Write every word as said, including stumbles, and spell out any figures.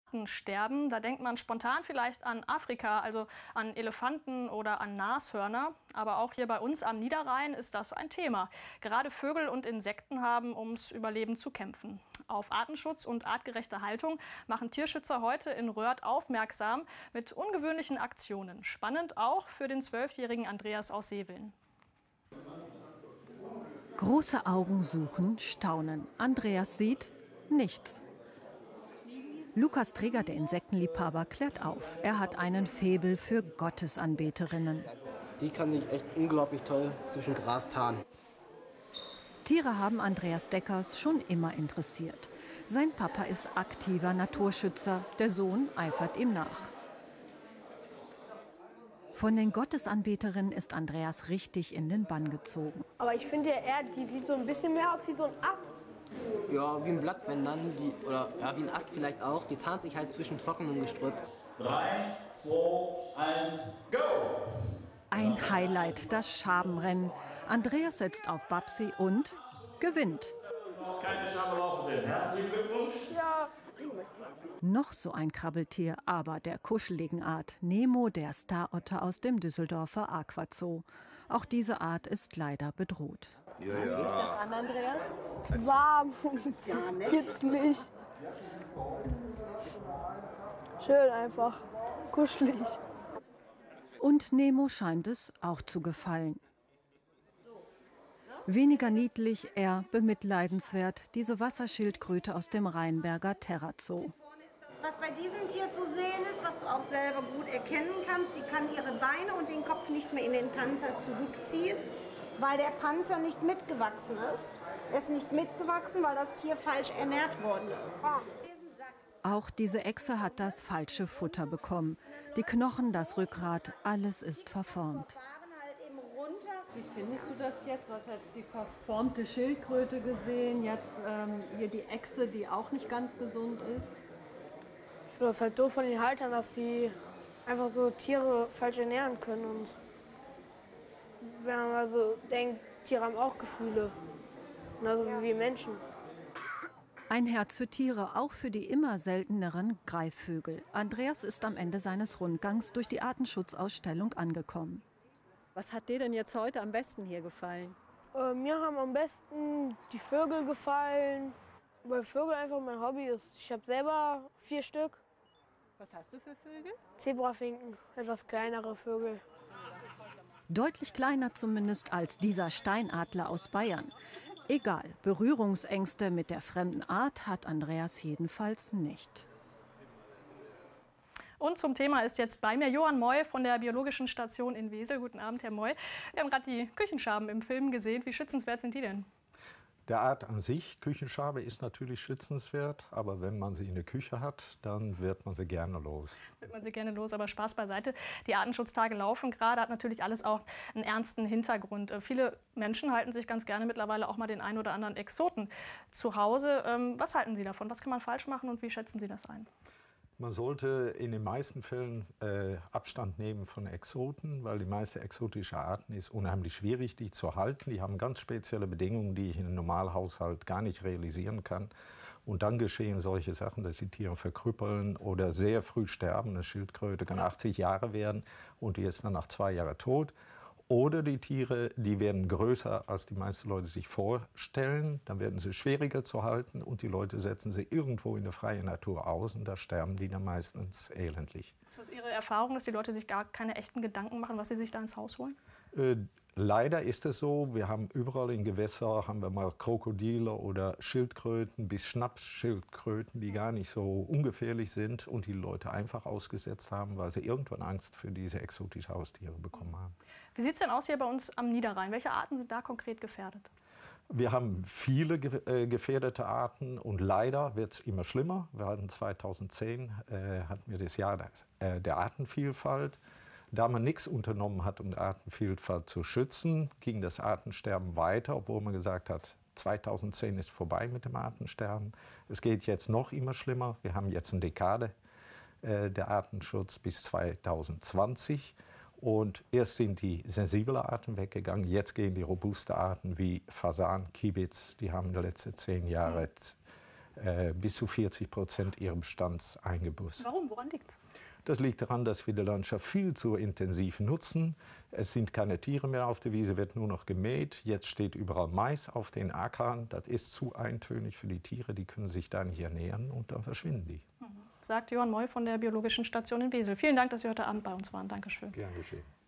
Sterben, da denkt man spontan vielleicht an Afrika, also an Elefanten oder an Nashörner. Aber auch hier bei uns am Niederrhein ist das ein Thema. Gerade Vögel und Insekten haben ums Überleben zu kämpfen. Auf Artenschutz und artgerechte Haltung machen Tierschützer heute in Röhrd aufmerksam mit ungewöhnlichen Aktionen. Spannend auch für den zwölfjährigen Andreas aus Seveln. Große Augen suchen, staunen. Andreas sieht nichts. Lukas Träger, der Insektenliebhaber, klärt auf. Er hat einen Faible für Gottesanbeterinnen. Die kann ich echt unglaublich toll zwischen Gras tarnen. Tiere haben Andreas Deckers schon immer interessiert. Sein Papa ist aktiver Naturschützer, der Sohn eifert ihm nach. Von den Gottesanbeterinnen ist Andreas richtig in den Bann gezogen. Aber ich finde ja eher, die sieht so ein bisschen mehr aus wie so ein Ast. Ja, wie ein Blatt, wenn dann, die, oder ja, wie ein Ast vielleicht auch. Die tarnt sich halt zwischen trockenem Gestrüpp. drei, zwei, eins, go! Ein Highlight, das Schabenrennen. Andreas setzt auf Babsi und gewinnt. Noch keine Schabenlauferin. Herzlichen Glückwunsch. Ja. Noch so ein Krabbeltier, aber der kuscheligen Art. Nemo, der Starotter aus dem Düsseldorfer Aquazoo. Auch diese Art ist leider bedroht. Ja, ja. Wie fühlt sich das an, Andreas? Warm. Ja, ne? Jetzt nicht. Schön einfach. Kuschelig. Und Nemo scheint es auch zu gefallen. Weniger niedlich, eher bemitleidenswert, diese Wasserschildkröte aus dem Rheinberger Terrazoo. Was bei diesem Tier zu sehen ist, was du auch selber gut erkennen kannst, sie kann ihre Beine und den Kopf nicht mehr in den Panzer zurückziehen, weil der Panzer nicht mitgewachsen ist. Er ist nicht mitgewachsen, weil das Tier falsch ernährt worden ist. Auch diese Echse hat das falsche Futter bekommen. Die Knochen, das Rückgrat, alles ist verformt. Wie findest du das jetzt? Du hast jetzt die verformte Schildkröte gesehen, jetzt ähm, hier die Echse, die auch nicht ganz gesund ist. Ich finde das halt doof von den Haltern, dass sie einfach so Tiere falsch ernähren können. Und wenn man also denkt, Tiere haben auch Gefühle, genauso wie wir Menschen. Ein Herz für Tiere, auch für die immer selteneren Greifvögel. Andreas ist am Ende seines Rundgangs durch die Artenschutzausstellung angekommen. Was hat dir denn jetzt heute am besten hier gefallen? Äh, mir haben am besten die Vögel gefallen, weil Vögel einfach mein Hobby ist. Ich habe selber vier Stück. Was hast du für Vögel? Zebrafinken, etwas kleinere Vögel. Deutlich kleiner zumindest als dieser Steinadler aus Bayern. Egal, Berührungsängste mit der fremden Art hat Andreas jedenfalls nicht. Und zum Thema ist jetzt bei mir Johann Moy von der Biologischen Station in Wesel. Guten Abend, Herr Moy. Wir haben gerade die Küchenschaben im Film gesehen. Wie schützenswert sind die denn? Der Art an sich, Küchenschabe, ist natürlich schützenswert. Aber wenn man sie in der Küche hat, dann wird man sie gerne los. Wird man sie gerne los, aber Spaß beiseite. Die Artenschutztage laufen gerade, hat natürlich alles auch einen ernsten Hintergrund. Viele Menschen halten sich ganz gerne mittlerweile auch mal den einen oder anderen Exoten zu Hause. Was halten Sie davon? Was kann man falsch machen und wie schätzen Sie das ein? Man sollte in den meisten Fällen äh, Abstand nehmen von Exoten, weil die meisten exotischen Arten ist unheimlich schwierig, die zu halten. Die haben ganz spezielle Bedingungen, die ich in einem Normalhaushalt gar nicht realisieren kann. Und dann geschehen solche Sachen, dass die Tiere verkrüppeln oder sehr früh sterben. Eine Schildkröte kann achtzig Jahre werden und die ist dann nach zwei Jahren tot. Oder die Tiere, die werden größer, als die meisten Leute sich vorstellen. Dann werden sie schwieriger zu halten und die Leute setzen sie irgendwo in der freien Natur aus und da sterben die dann meistens elendlich. Ist das Ihre Erfahrung, dass die Leute sich gar keine echten Gedanken machen, was sie sich da ins Haus holen? Äh, leider ist es so, wir haben überall in Gewässern haben wir mal Krokodile oder Schildkröten bis Schnappschildkröten, die gar nicht so ungefährlich sind und die Leute einfach ausgesetzt haben, weil sie irgendwann Angst für diese exotischen Haustiere bekommen haben. Wie sieht es denn aus hier bei uns am Niederrhein? Welche Arten sind da konkret gefährdet? Wir haben viele ge äh, gefährdete Arten und leider wird es immer schlimmer. Wir hatten zweitausendzehn äh, hatten wir das Jahr der, äh, der Artenvielfalt. Da man nichts unternommen hat, um die Artenvielfalt zu schützen, ging das Artensterben weiter, obwohl man gesagt hat, zweitausendzehn ist vorbei mit dem Artensterben. Es geht jetzt noch immer schlimmer. Wir haben jetzt eine Dekade äh, der Artenschutz bis zweitausendzwanzig. Und erst sind die sensiblen Arten weggegangen, jetzt gehen die robusten Arten wie Fasan, Kiebitz, die haben in den letzten zehn Jahren äh, bis zu vierzig Prozent ihres Bestands eingebüßt. Warum? Woran liegt es? Das liegt daran, dass wir die Landschaft viel zu intensiv nutzen. Es sind keine Tiere mehr auf der Wiese, wird nur noch gemäht. Jetzt steht überall Mais auf den Ackern. Das ist zu eintönig für die Tiere, die können sich da nicht ernähren und dann verschwinden die. Mhm. Sagt Johann Moy von der Biologischen Station in Wesel. Vielen Dank, dass Sie heute Abend bei uns waren. Dankeschön. Gern geschehen.